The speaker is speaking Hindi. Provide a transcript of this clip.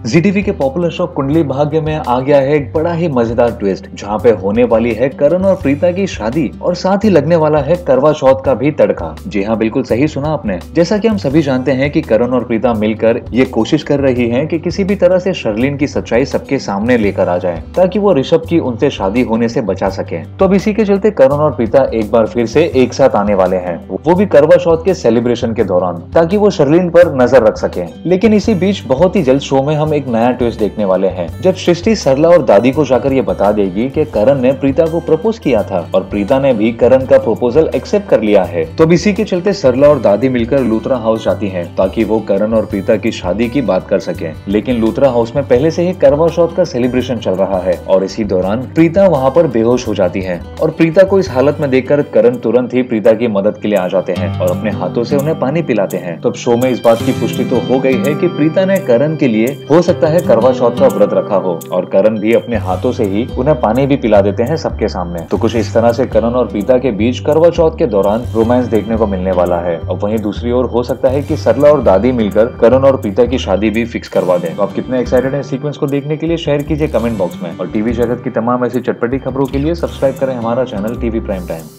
जी टीवी के पॉपुलर शो कुंडली भाग्य में आ गया है एक बड़ा ही मजेदार ट्विस्ट, जहां पे होने वाली है करण और प्रीता की शादी और साथ ही लगने वाला है करवा चौथ का भी तड़का। जी हाँ, बिल्कुल सही सुना आपने। जैसा कि हम सभी जानते हैं कि करण और प्रीता मिलकर ये कोशिश कर रही हैं कि किसी भी तरह से शर्लिन की सच्चाई सबके सामने लेकर आ जाए, ताकि वो ऋषभ की उनसे शादी होने से बचा सके। तो अब इसी के चलते करण और प्रीता एक बार फिर से एक साथ आने वाले हैं, वो भी करवा चौथ के सेलिब्रेशन के दौरान, ताकि वो शर्लिन पर नजर रख सके। लेकिन इसी बीच बहुत ही जल्द शो में हम एक नया ट्विस्ट देखने वाले हैं, जब सृष्टि सरला और दादी को जाकर ये बता देगी कि करण ने प्रीता को प्रपोज किया था और प्रीता ने भी करण का प्रपोजल एक्सेप्ट कर लिया है। तो इसी के चलते सरला और दादी मिलकर लूथरा हाउस जाती हैं, ताकि वो करण और प्रीता की शादी की बात कर सके। लेकिन लूथरा हाउस में पहले से ही करवा चौथ का सेलिब्रेशन चल रहा है और इसी दौरान प्रीता वहाँ पर बेहोश हो जाती है और प्रीता को इस हालत में देखकर करण तुरंत ही प्रीता की मदद के लिए आ जाते हैं और अपने हाथों से उन्हें पानी पिलाते हैं। तो अब शो में इस बात की पुष्टि तो हो गई है कि प्रीता ने करण के लिए हो सकता है करवा चौथ का व्रत रखा हो और करण भी अपने हाथों से ही उन्हें पानी भी पिला देते हैं सबके सामने। तो कुछ इस तरह से करण और प्रीता के बीच करवा चौथ के दौरान रोमांस देखने को मिलने वाला है। और वहीं दूसरी ओर हो सकता है कि सरला और दादी मिलकर करण और प्रीता की शादी भी फिक्स करवा दें। तो आप कितने एक्साइटेड हैं सीक्वेंस को देखने के लिए? शेयर कीजिए कमेंट बॉक्स में। और टीवी जगत की तमाम ऐसी चटपटी खबरों के लिए सब्सक्राइब करें हमारा चैनल टीवी प्राइम टाइम।